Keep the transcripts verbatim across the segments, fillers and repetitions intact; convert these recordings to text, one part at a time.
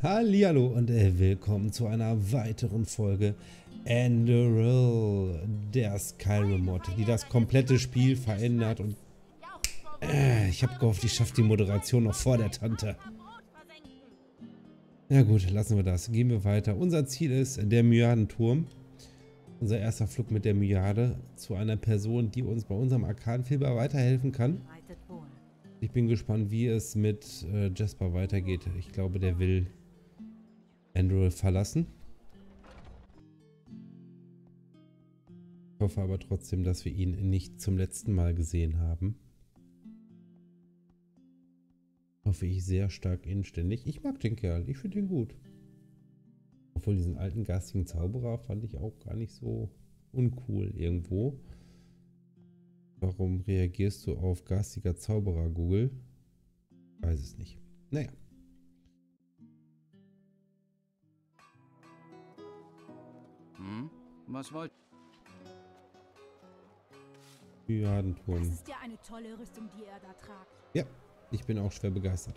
Hallihallo und äh, willkommen zu einer weiteren Folge Enderal, der Skyrim-Mod, die das komplette Spiel verändert. Und äh, ich habe gehofft, ich schaffe die Moderation noch vor der Tante. Ja gut, lassen wir das. Gehen wir weiter. Unser Ziel ist der Myadenturm. Unser erster Flug mit der Myade zu einer Person, die uns bei unserem Arkanfieber weiterhelfen kann. Ich bin gespannt, wie es mit äh, Jasper weitergeht. Ich glaube, der will Enderal verlassen. Ich hoffe aber trotzdem, dass wir ihn nicht zum letzten Mal gesehen haben. Hoffe ich sehr stark inständig. Ich mag den Kerl, ich finde ihn gut. Obwohl diesen alten garstigen Zauberer fand ich auch gar nicht so uncool irgendwo. Warum reagierst du auf garstiger Zauberer, Google? Weiß es nicht. Naja. Hm? Was wollt Myadenturm. Das ist ja eine tolle Rüstung, die ihr da tragt. Ja, ich bin auch schwer begeistert.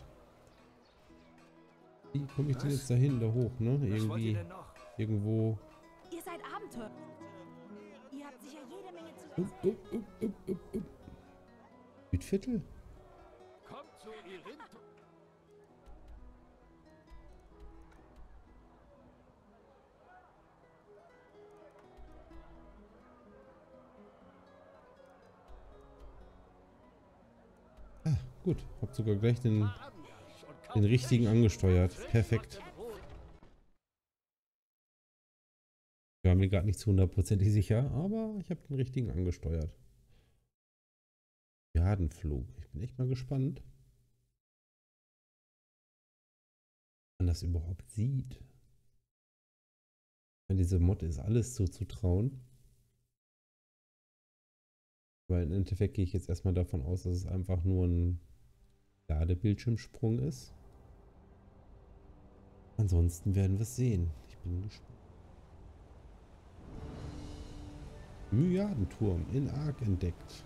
Wie komme ich denn jetzt dahin, da hoch, ne? Irgendwie, irgendwo. Ihr seid Abenteurer. Ihr habt sicher jede Menge zu Upp, erzählen. upp, upp, upp, upp, upp. Südviertel? Kommt zu Irin. Ah, gut. Hab sogar gleich den, den richtigen angesteuert. Perfekt. Ich war mir gerade nicht zu hundertprozentig sicher, aber ich habe den richtigen angesteuert. Myadenflug. Ich bin echt mal gespannt, ob man das überhaupt sieht. Wenn diese Mod ist alles so zu trauen. Weil im Endeffekt gehe ich jetzt erstmal davon aus, dass es einfach nur ein Ladebildschirmsprung ist. Ansonsten werden wir es sehen. Ich bin gespannt. Myadenturm in Ark entdeckt.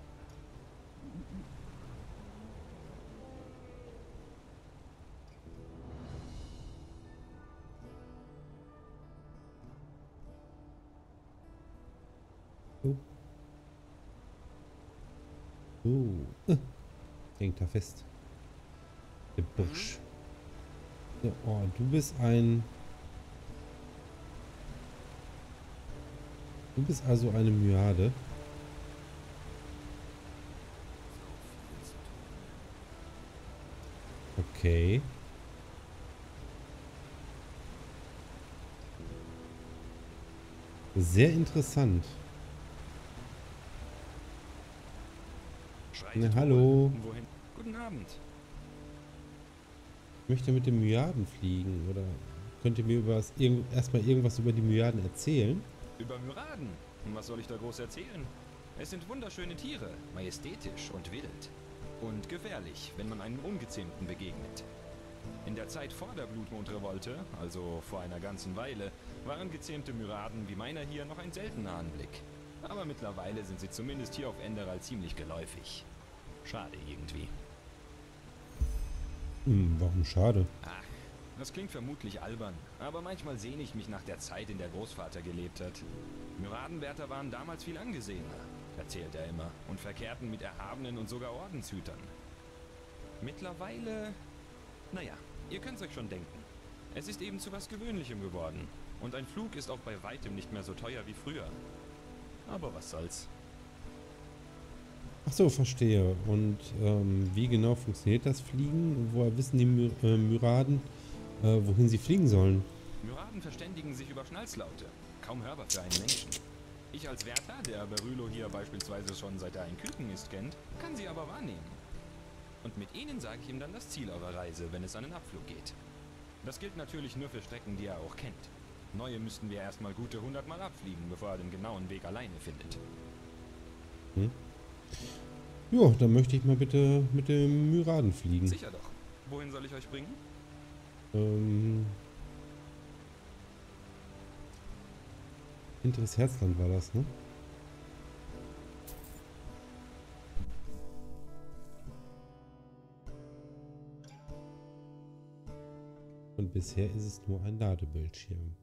Oh. Oh. Äh. Hängt da fest. Der Bursch. So, oh, du bist ein... Du bist also eine Myade. Okay. Sehr interessant. Na, hallo. Wohin? Guten Abend. Ich möchte mit dem Myaden fliegen. Oder könnt ihr mir über das, irgend, erstmal irgendwas über die Myaden erzählen? Über Myraden. Was soll ich da groß erzählen? Es sind wunderschöne Tiere, majestätisch und wild. Und gefährlich, wenn man einem Ungezähmten begegnet. In der Zeit vor der Blutmondrevolte, also vor einer ganzen Weile, waren gezähmte Myraden wie meiner hier noch ein seltener Anblick. Aber mittlerweile sind sie zumindest hier auf Enderal ziemlich geläufig. Schade irgendwie. Hm, warum schade? Ach, das klingt vermutlich albern, aber manchmal sehne ich mich nach der Zeit, in der Großvater gelebt hat. Myradenwärter waren damals viel angesehener, erzählt er immer, und verkehrten mit Erhabenen und sogar Ordenshütern. Mittlerweile... Naja, ihr könnt's euch schon denken. Es ist eben zu was Gewöhnlichem geworden. Und ein Flug ist auch bei weitem nicht mehr so teuer wie früher. Aber was soll's. Ach so, verstehe. Und ähm, wie genau funktioniert das Fliegen? Woher wissen die My äh, Myraden, äh, wohin sie fliegen sollen? Myraden verständigen sich über Schnalzlaute. Kaum hörbar für einen Menschen. Ich als Wärter, der Berylo hier beispielsweise schon seit er ein Küken ist kennt, kann sie aber wahrnehmen. Und mit ihnen sage ich ihm dann das Ziel eurer Reise, wenn es an den Abflug geht. Das gilt natürlich nur für Strecken, die er auch kennt. Neue müssten wir erstmal gute hundert Mal abfliegen, bevor er den genauen Weg alleine findet. Hm? Ja, dann möchte ich mal bitte mit dem Myraden fliegen. Sicher doch. Wohin soll ich euch bringen? Ähm... Hinteres Herzland war das, ne? Und bisher ist es nur ein Ladebildschirm.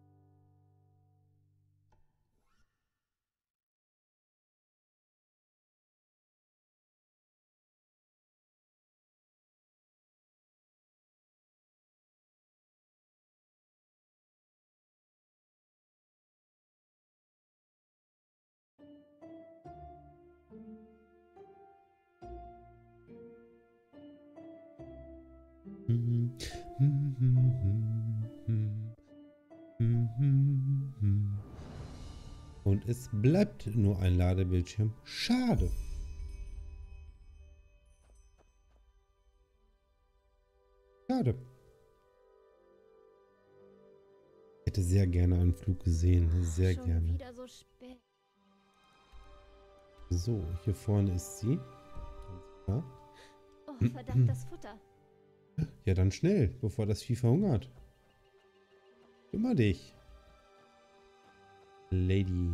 Und es bleibt nur ein Ladebildschirm. Schade. Schade. Ich hätte sehr gerne einen Flug gesehen. Sehr Schon gerne. wieder so spät. So, hier vorne ist sie. Ganz klar. Oh, verdammt, das Futter. Ja, dann schnell, bevor das Vieh verhungert. Kümmer dich. Lady.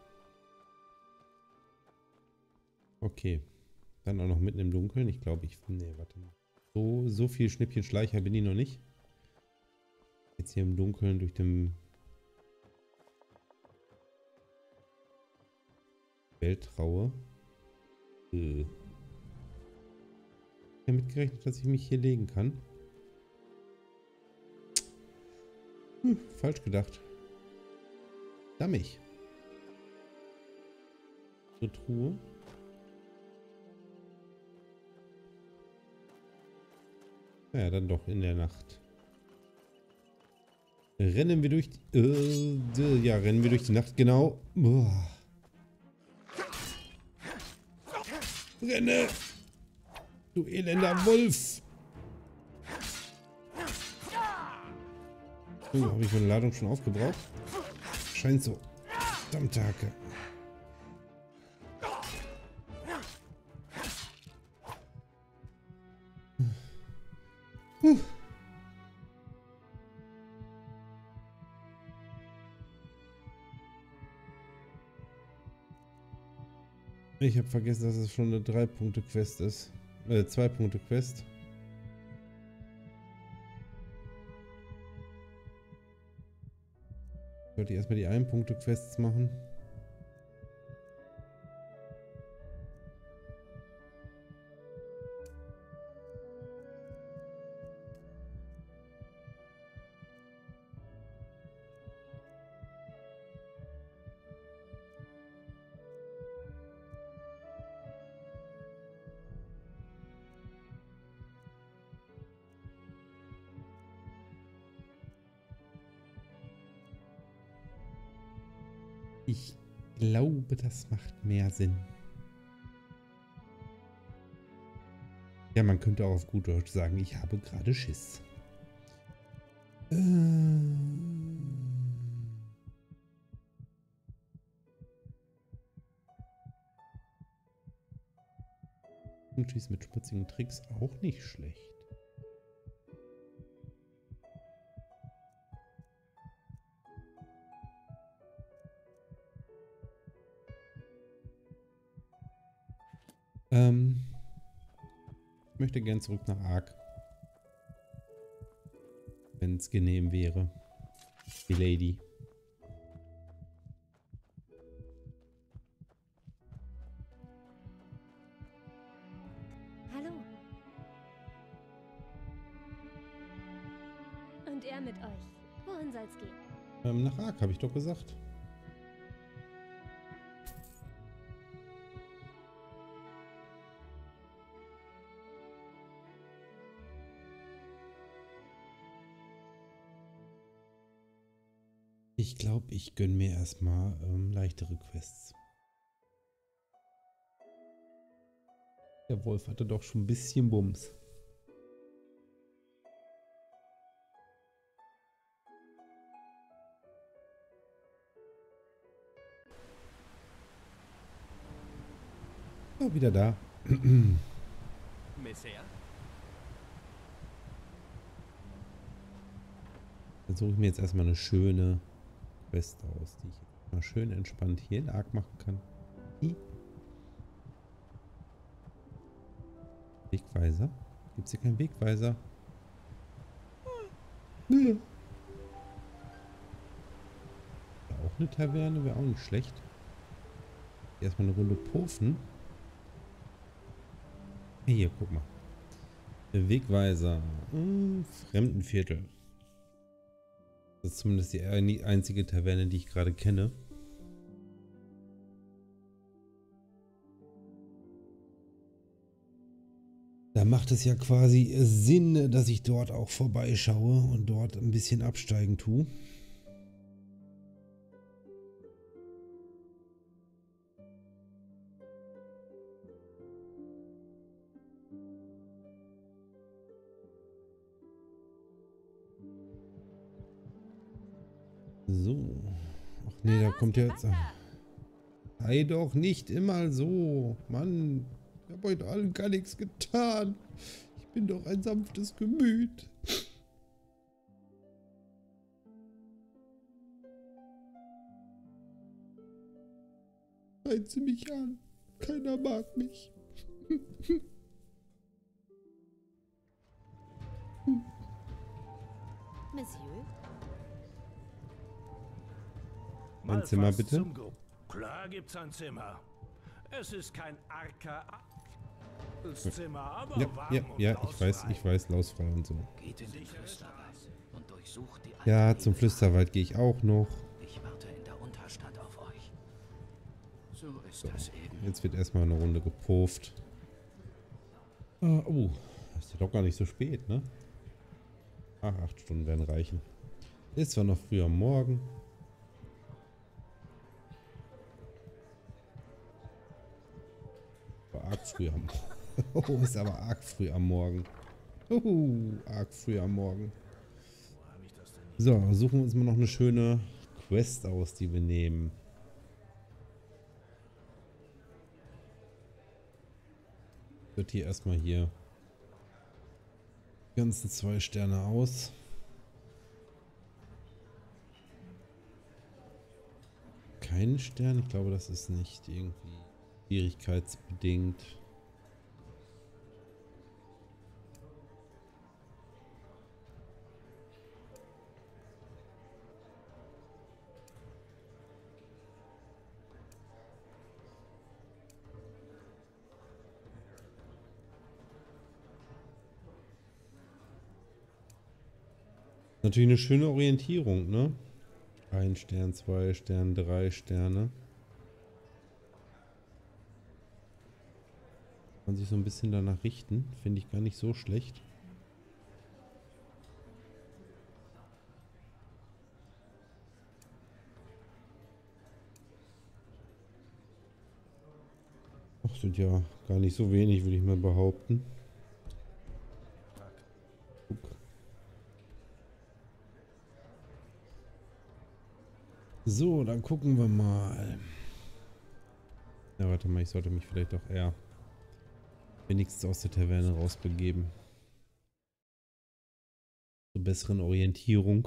Okay. Dann auch noch mitten im Dunkeln. Ich glaube, ich... Nee, warte mal. So, so viel Schnippchen-Schleicher bin ich noch nicht. Jetzt hier im Dunkeln durch den Weltraue. Äh. Ich habe damit gerechnet, dass ich mich hier legen kann. Hm, falsch gedacht. Dammig. Zur Truhe. Ja, dann doch in der Nacht. Rennen wir durch die... Äh, ja, rennen wir durch die Nacht, genau. Boah. Renne! Du elender Wolf! Oh, habe ich meine Ladung schon aufgebraucht? Scheint so. Verdammte Hacke. Huh. Ich habe vergessen, dass es schon eine drei Punkte Quest ist. Äh, zwei Punkte Quest. Sollte ich erstmal die ein Punkte Quests machen. Ich glaube, das macht mehr Sinn. Ja, man könnte auch auf gut Deutsch sagen, ich habe gerade Schiss. Ähm Und schießt mit schmutzigen Tricks auch nicht schlecht. Ähm, ich möchte gern zurück nach Ark. Wenn es genehm wäre. Die Lady. Hallo. Und er mit euch. Wohin soll's gehen? Ähm, nach Ark, habe ich doch gesagt. Ich glaube, ich gönne mir erstmal ähm, leichtere Quests. Der Wolf hatte doch schon ein bisschen Bums. Oh, wieder da. Messier? Dann suche ich mir jetzt erstmal eine schöne Quest aus, die ich mal schön entspannt hier in Ark machen kann. Hi. Wegweiser? Gibt es hier keinen Wegweiser? Nee. Auch eine Taverne wäre auch nicht schlecht. Erstmal eine Runde Pofen. Hey, hier, guck mal. Der Wegweiser. Hm, Fremdenviertel. Das ist zumindest die einzige Taverne, die ich gerade kenne. Da macht es ja quasi Sinn, dass ich dort auch vorbeischaue und dort ein bisschen absteigen tue. So. Ach nee, da kommt jetzt... Sei doch nicht immer so. Mann, ich habe heute allen gar nichts getan. Ich bin doch ein sanftes Gemüt. Seien Sie mich an. Keiner mag mich. Monsieur? Ein Zimmer bitte. Klar gibt's ein Zimmer. Es ist kein arka Zimmer, aber Ja, warm ja, und ja, ich weiß, lausfrei. ich weiß, lausfrei und so. Geht in den Flüsterwald und durchsucht die alten Ja, zum Wege. Flüsterwald gehe ich auch noch. Ich warte in der Unterstadt auf euch. So ist das eben. Jetzt wird erstmal eine Runde gepufft. Ah, oh, ist ja doch gar nicht so spät, ne? Ach, acht Stunden werden reichen. Ist zwar noch früh am Morgen. Aber arg früh am Morgen. Oh, ist aber arg früh am Morgen. Uh, arg früh am Morgen. So, suchen wir uns mal noch eine schöne Quest aus, die wir nehmen. Wird hier erstmal hier die ganzen zwei Sterne aus. Keinen Stern? Ich glaube, das ist nicht irgendwie schwierigkeitsbedingt. Natürlich eine schöne Orientierung, ne? Ein Stern, zwei Sterne, drei Sterne. Kann sich so ein bisschen danach richten. Finde ich gar nicht so schlecht. Ach, sind ja gar nicht so wenig, würde ich mal behaupten. Guck. So, dann gucken wir mal. Ja, warte mal, ich sollte mich vielleicht doch eher wenigstens aus der Taverne rausbegeben. Zur besseren Orientierung.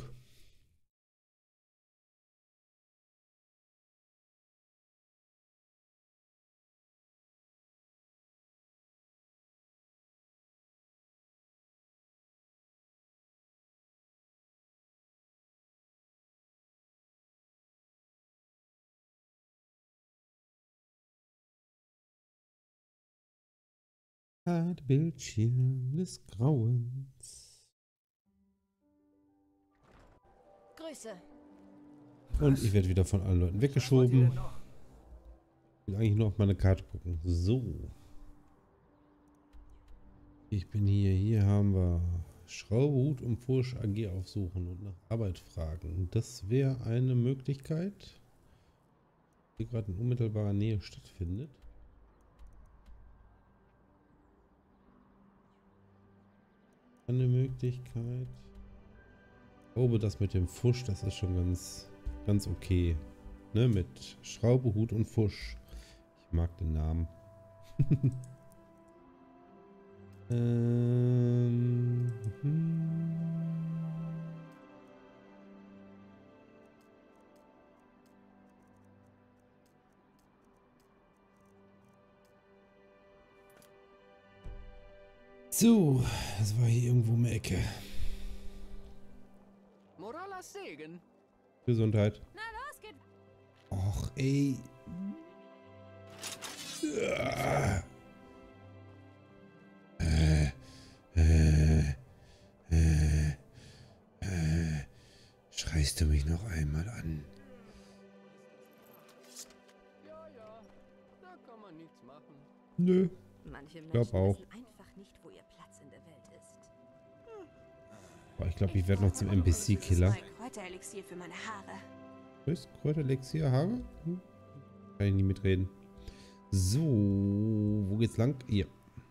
Bildschirm des Grauens. Grüße. Und ich werde wieder von allen Leuten weggeschoben. Ich will eigentlich nur auf meine Karte gucken. So. Ich bin hier. Hier haben wir Schrauberhut und Fusch A G aufsuchen und nach Arbeit fragen. Das wäre eine Möglichkeit, die gerade in unmittelbarer Nähe stattfindet. Eine Möglichkeit. Ich glaube, das mit dem Fusch, das ist schon ganz, ganz okay. Ne, mit Schraube, Hut und Fusch. Ich mag den Namen. ähm, hm. So, das war hier irgendwo um die Ecke. Morallas Segen. Gesundheit. Na los, geht. Och, ey. Äh, äh, äh, äh. Schreist du mich noch einmal an? Ja, ja, da kann man nichts machen. Nö. Manche glaub Menschen auch. wissen einfach nicht, wo ihr Platz in der Welt ist. Aber ich glaube, ich werde noch zum N P C-Killer. Ein Kräuterelixier für meine Haare. Was? Kräuterelixier, Haare? Hm? Kann ich nie mitreden. So, wo geht's lang? Hier.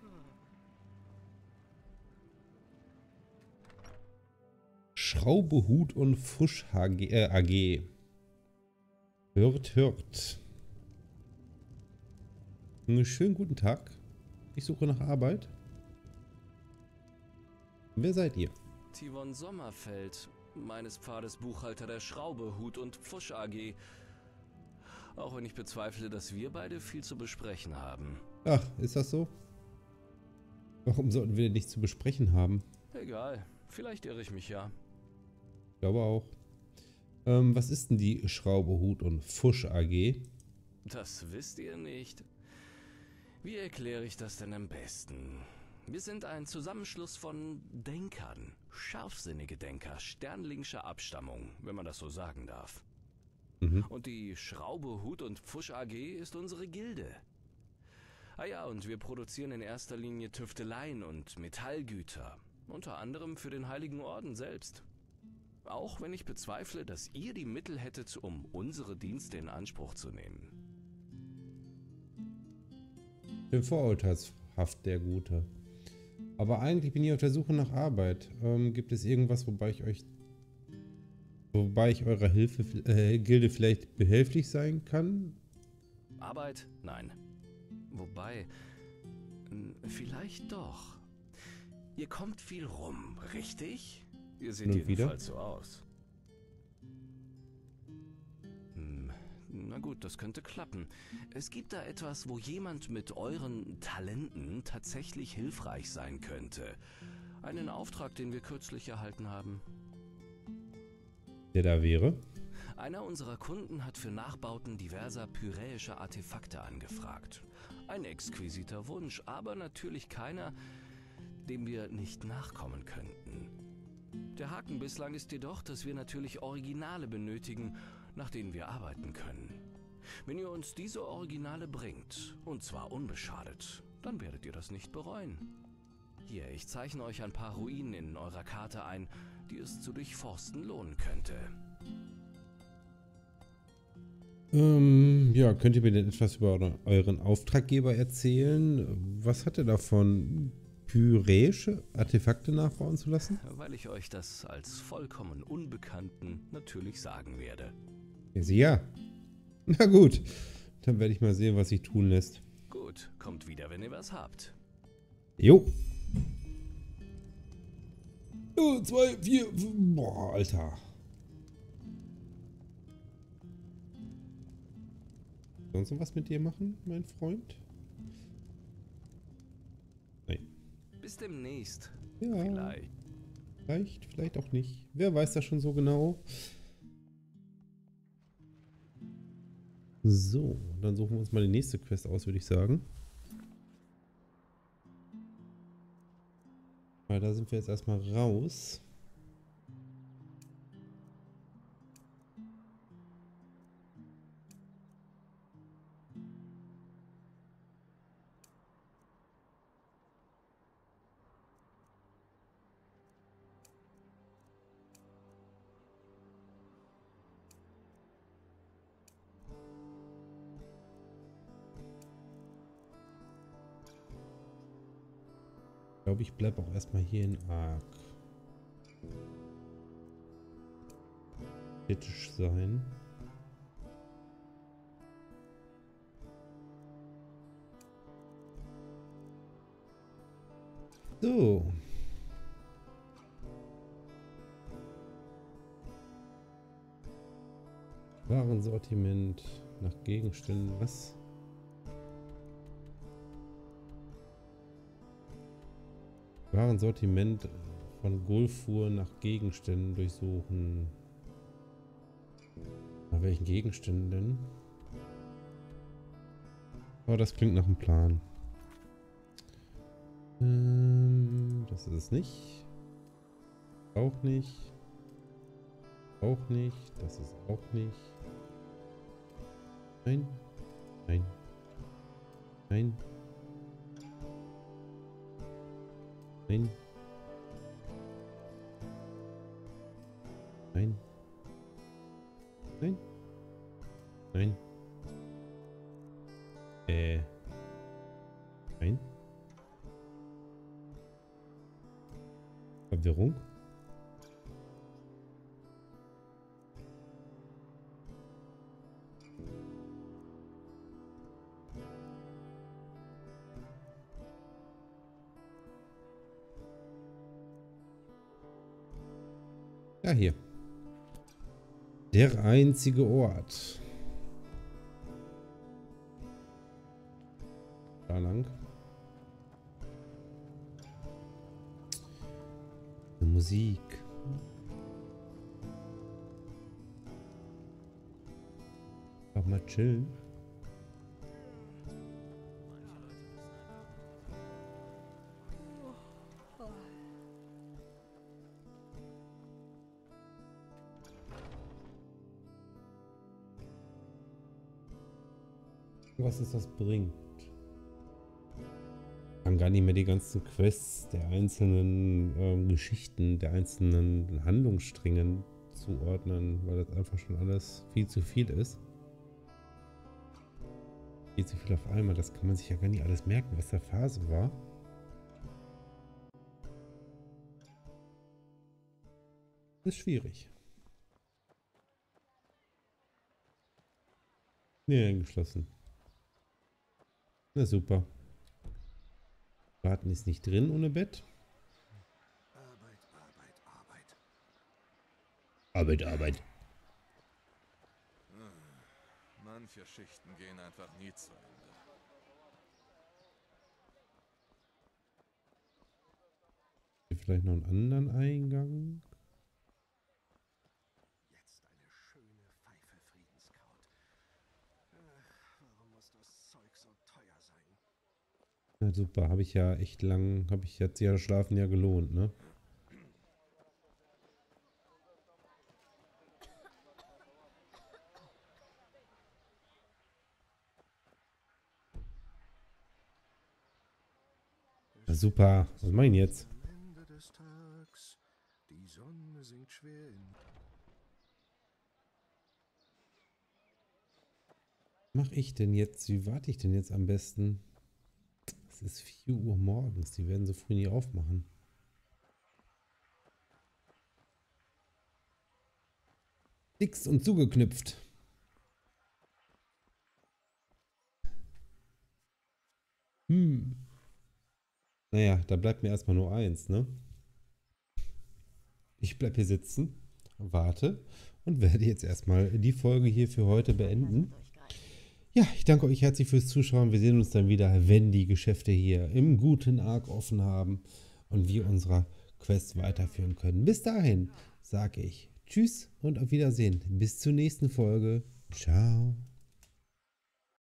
Schraube, Hut und Fusch H G, äh, A G. Hört, hört. Einen schönen guten Tag. Ich suche nach Arbeit. Wer seid ihr? Tivon Sommerfeld, meines Pfades Buchhalter der Schraube, Hut und Pfusch A G. Auch wenn ich bezweifle, dass wir beide viel zu besprechen haben. Ach, ist das so? Warum sollten wir denn nichts zu besprechen haben? Egal, vielleicht irre ich mich ja. Ich glaube auch. Ähm, was ist denn die Schraube, Hut und Pfusch A G? Das wisst ihr nicht. Wie erkläre ich das denn am besten? Wir sind ein Zusammenschluss von Denkern, scharfsinnige Denker, sternlingscher Abstammung, wenn man das so sagen darf. Mhm. Und die Schraube, Hut und Pfusch A G ist unsere Gilde. Ah ja, und wir produzieren in erster Linie Tüfteleien und Metallgüter, unter anderem für den Heiligen Orden selbst. Auch wenn ich bezweifle, dass ihr die Mittel hättet, um unsere Dienste in Anspruch zu nehmen. Bin vorurteilshaft, der Gute. Aber eigentlich bin ich auf der Suche nach Arbeit. Ähm, gibt es irgendwas, wobei ich euch, wobei ich eurer Hilfe, äh, Gilde vielleicht behilflich sein kann? Arbeit? Nein. Wobei, n- vielleicht doch. Ihr kommt viel rum, richtig? Ihr seht Nun wieder? jedenfalls so aus. Hm, na gut, das könnte klappen. Es gibt da etwas, wo jemand mit euren Talenten tatsächlich hilfreich sein könnte. Einen Auftrag, den wir kürzlich erhalten haben. Der da wäre? Einer unserer Kunden hat für Nachbauten diverser pyräischer Artefakte angefragt. Ein exquisiter Wunsch, aber natürlich keiner, dem wir nicht nachkommen könnten. Der Haken bislang ist jedoch, dass wir natürlich Originale benötigen, nach denen wir arbeiten können. Wenn ihr uns diese Originale bringt, und zwar unbeschadet, dann werdet ihr das nicht bereuen. Hier, ich zeichne euch ein paar Ruinen in eurer Karte ein, die es zu durchforsten lohnen könnte. Ähm, ja, könnt ihr mir denn etwas über euren Auftraggeber erzählen? Was hat er davon, pyräische Artefakte nachbauen zu lassen? Weil ich euch das als vollkommen Unbekannten natürlich sagen werde. Ja. Na gut, dann werde ich mal sehen, was sich tun lässt. Gut, kommt wieder, wenn ihr was habt. Jo. Oh, zwei, vier, fünf. Boah, Alter. Sonst noch was mit dir machen, mein Freund? Nein. Bis demnächst. Ja. Vielleicht. Vielleicht, vielleicht auch nicht. Wer weiß das schon so genau? So, dann suchen wir uns mal die nächste Quest aus, würde ich sagen. Weil da sind wir jetzt erstmal raus. Ich glaube, ich bleibe auch erstmal hier in Ark. Kritisch sein. So. Warensortiment nach Gegenständen. Was? Warensortiment Von Gulfur nach Gegenständen durchsuchen. Nach welchen Gegenständen denn? Oh, das klingt nach einem Plan. Ähm, das ist es nicht. Auch nicht. Auch nicht. Das ist auch nicht. Nein. Nein. Nein. Nein. Nein. Nein. Nein. Äh. Nein. Verwirrung. Ja, hier. Der einzige Ort. Da lang. Musik. Auch mal chillen. Was es das bringt. Ich kann gar nicht mehr die ganzen Quests der einzelnen ähm, Geschichten, der einzelnen Handlungssträngen zuordnen, weil das einfach schon alles viel zu viel ist. Viel zu viel auf einmal, das kann man sich ja gar nicht alles merken, was der Phase war. Das ist schwierig. Nee, eingeschlossen. Na super. Warten ist nicht drin ohne Bett. Arbeit, Arbeit, Arbeit. Arbeit, Arbeit. Manche Schichten gehen einfach nie zu Ende. Hier vielleicht noch einen anderen Eingang. Jetzt eine schöne Pfeife, Friedenskraut. Ach, warum muss das Zeug so teuer sein? Na super, habe ich ja echt lang, habe ich jetzt ja Schlafen ja gelohnt, ne? Na super, was mach ich denn jetzt? Am Ende des Tags, die Sonne sinkt schwer in. Was mache ich denn jetzt? Wie warte ich denn jetzt am besten? Es ist vier Uhr morgens, die werden so früh nie aufmachen. Fix und zugeknüpft. Hm. Naja, da bleibt mir erstmal nur eins, ne? Ich bleib hier sitzen, warte und werde jetzt erstmal die Folge hier für heute beenden. Ja, ich danke euch herzlich fürs Zuschauen. Wir sehen uns dann wieder, wenn die Geschäfte hier im guten Ark offen haben und wir unsere Quest weiterführen können. Bis dahin sage ich Tschüss und auf Wiedersehen. Bis zur nächsten Folge. Ciao.